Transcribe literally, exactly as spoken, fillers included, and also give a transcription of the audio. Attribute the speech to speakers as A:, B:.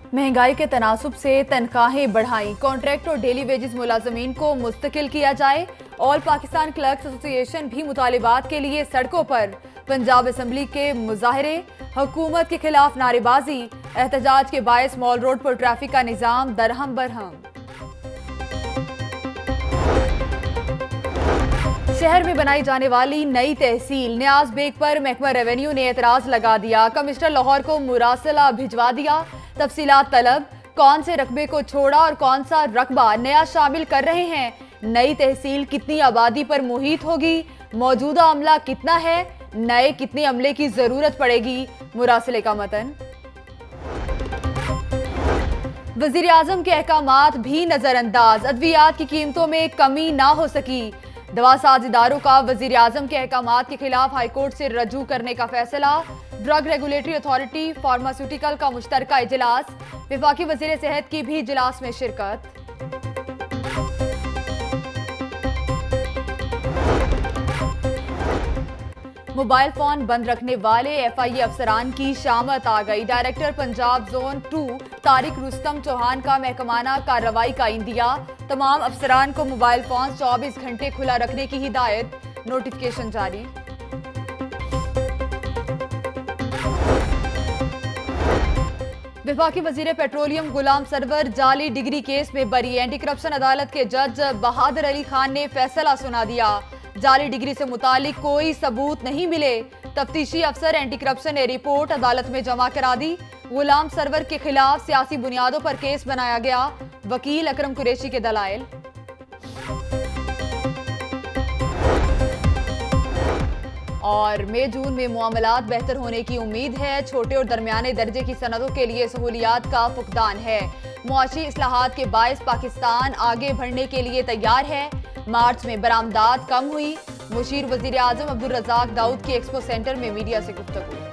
A: महंगाई के तनासुब से तनख्वाहें बढ़ाई, कॉन्ट्रैक्ट और डेली वेजेस मुलाजमीन को मुस्तकिल किया जाए। ऑल पाकिस्तान क्लर्क्स एसोसिएशन भी मुतालिबात के लिए सड़कों पर। पंजाब असम्बली के मुजाहरे, हुकूमत के खिलाफ नारेबाजी, एहतजाज के बायस मॉल रोड पर ट्रैफिक का निजाम दरहम बरहम। शहर में बनाई जाने वाली नई तहसील न्याज बेग पर महकमा रेवेन्यू ने एतराज लगा दिया। कमिश्नर लाहौर को मुरासला भिजवा दिया। तफसीलात तलब, कौन से रकबे को छोड़ा और कौन सा रकबा नया शामिल कर रहे हैं। नई तहसील कितनी आबादी पर मुहित होगी, मौजूदा अमला कितना है, नए कितने अमले की जरूरत पड़ेगी। मुरासले का मतन। वजीर आजम के अहकामात भी नजरअंदाज, अद्वियात की कीमतों में कमी ना हो सकी। दवा साज इदारों का वजीर आजम के अहकामात के खिलाफ हाईकोर्ट से रजू करने का फैसला। ड्रग रेगुलेटरी अथॉरिटी फार्मास्यूटिकल का मुश्तरका इजलास, विफाकी वजीर सेहत की भी इजलास में शिरकत। मोबाइल फोन बंद रखने वाले एफ आई ए अफसरान की शामत आ गई। Director Punjab zone two Tariq Rustam Chauhan का महकमाना कार्रवाई का इंदिया। तमाम अफसरान को मोबाइल फोन चौबीस घंटे खुला रखने की हिदायत, नोटिफिकेशन जारी। विफाकी वजीर पेट्रोलियम गुलाम सरवर जाली डिग्री केस में बरी। एंटी करप्शन अदालत के जज बहादुर अली खान ने फैसला सुना दिया। जाली डिग्री से मुतालिक कोई सबूत नहीं मिले। तफ्तीशी अफसर एंटी करप्शन ने रिपोर्ट अदालत में जमा करा दी। गुलाम सरवर के खिलाफ सियासी बुनियादों पर केस बनाया गया। वकील अकरम कुरैशी के दलाइल। और मई जून में मामलात बेहतर होने की उम्मीद है। छोटे और दरमियाने दर्जे की सनतों के लिए सहूलियात का फुकदान है। मुआशी इस्लाहात के बायस पाकिस्तान आगे बढ़ने के लिए तैयार है। मार्च में बरामदात कम हुई। मुशीर वजीर आजम अब्दुल रज़ाक दाऊद की एक्सपो सेंटर में मीडिया से गुफ्तगू।